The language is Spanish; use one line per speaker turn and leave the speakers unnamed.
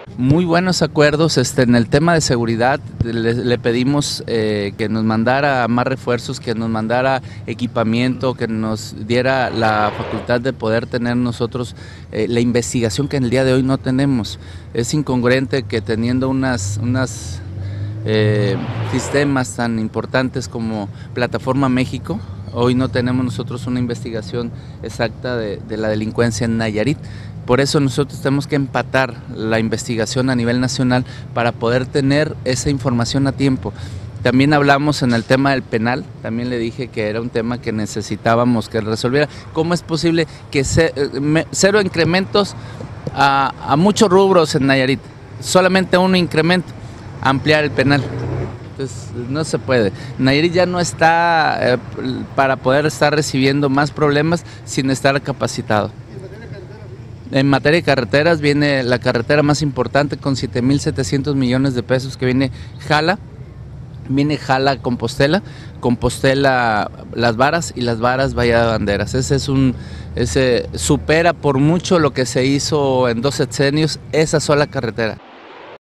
Muy buenos acuerdos. En el tema de seguridad le pedimos que nos mandara más refuerzos, que nos mandara equipamiento, que nos diera la facultad de poder tener nosotros la investigación que en el día de hoy no tenemos. Es incongruente que teniendo unas sistemas tan importantes como Plataforma México, hoy no tenemos nosotros una investigación exacta de la delincuencia en Nayarit. Por eso nosotros tenemos que empatar la investigación a nivel nacional para poder tener esa información a tiempo. También hablamos en el tema del penal, también le dije que era un tema que necesitábamos que resolviera. ¿Cómo es posible que cero incrementos a muchos rubros en Nayarit? Solamente un incremento, ampliar el penal. Entonces no se puede. Nayarit ya no está para poder estar recibiendo más problemas sin estar capacitado. En materia de carreteras viene la carretera más importante con 7,700 millones de pesos que viene Jala-Compostela, Compostela Las Varas y Las Varas Bahía de Banderas. Ese supera por mucho lo que se hizo en 2 sexenios esa sola carretera.